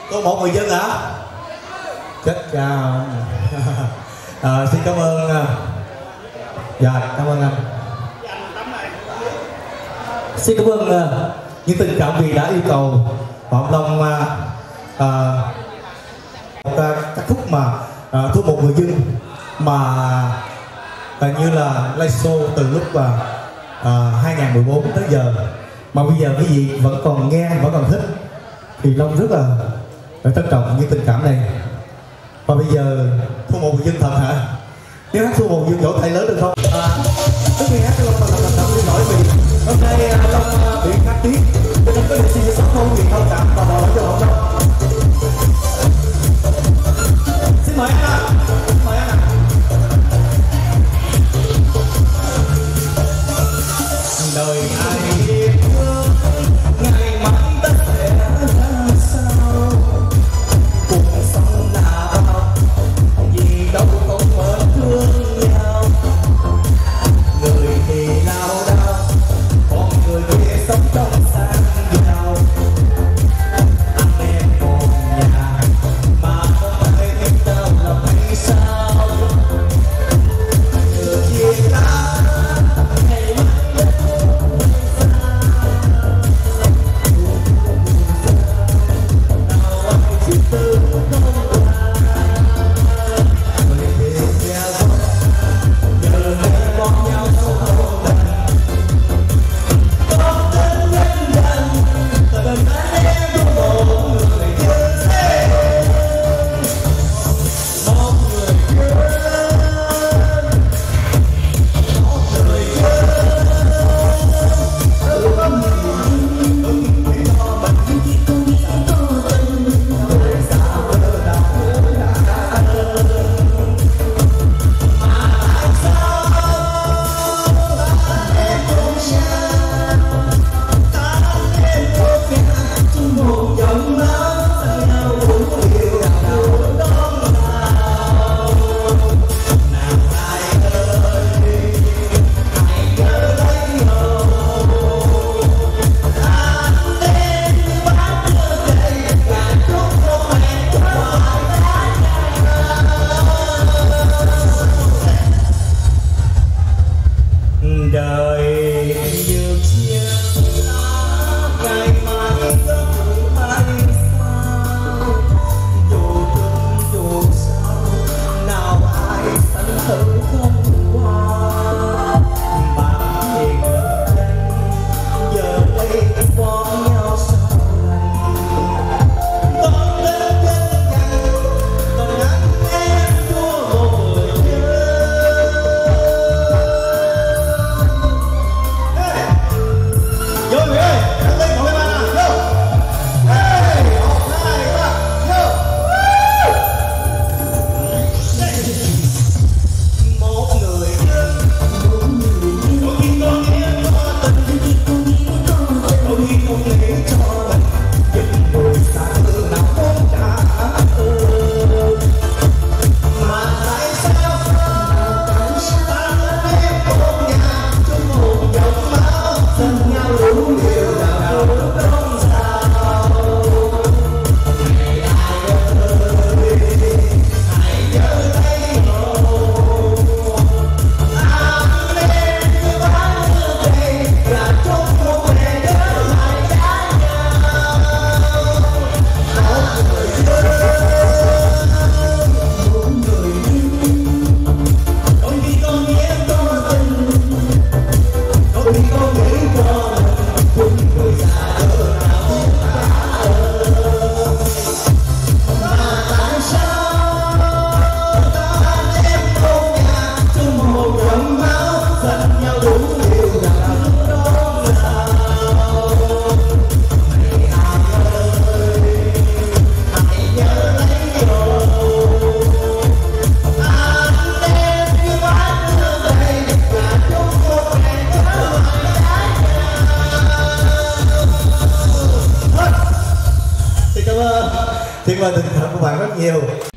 Có một người dân hả? Chết chào. Xin cảm ơn. Dạ, cảm ơn anh. Xin cảm ơn những tình cảm vì đã yêu cầu Phạm Long các khúc mà của một người dân mà gần như là live show từ lúc 2014 tới giờ, mà bây giờ quý vị vẫn còn nghe, vẫn còn thích thì Long rất là trân trọng những tình cảm này. Và bây giờ thu một người dân thật hả? Nếu hát thu một người dân vỗ tay lớn được không? Trước khi hát Long thật xin lỗi vì hôm nay Long bị khát tiếng cho nên có thể xin sóng không vì thông cảm và bỏ lỗi cho Long. Xin mời anh ạ. Xin mời anh ạ. Đời ai biết ngày mai tất sẽ ra sao, cuộc sống là bao vì đâu không mở thương nhau, người thì lao đao còn người kia sống trong sang giàu, anh em một nhà mà không ai biết đâu là hay sao, người chia ta ngày mai đời như chia ngày mai giấc bay sao, dù thương dù sao nào ai sẵn thử không qua, bạn hiền lần danh giờ đây có nhau sao lành, con lên chân nhanh còn ngắn em thua một người chơi. Vô người ơi, cắt lên mọi bạn nào, vô. Hey, 1, 2, 3, vô. Một người dân, đôi khi con nghe có tình, đôi khi không nghĩ cho mình, nhưng người xa từ nào cũng đã mà tại sao ta luôn em một nhà chung một dòng máu thân nhau đủ điều nào lúc không sao. Ngày ai ơi hãy nhớ lấy hồ anh em cứ bán như vậy là chúc một ngày nhớ lại giá nhau. Một người dân, một người yêu, đôi khi con nghe có tình, đôi khi con nghĩ cho mình người già ở nào ta mà tại sao ta em không nhà chung một dòng máu thân nhau đủ điều nào lúc đó nào. Này ai ơi hãy nhớ lấy rồi anh em như bán như vậy là chung một ngày trở lại giá nhau. Xin cảm ơn tình cảm của bạn rất nhiều.